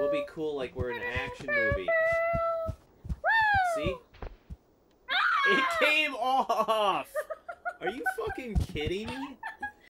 We'll be cool like we're in an action movie. See? It came off! Are you fucking kidding me?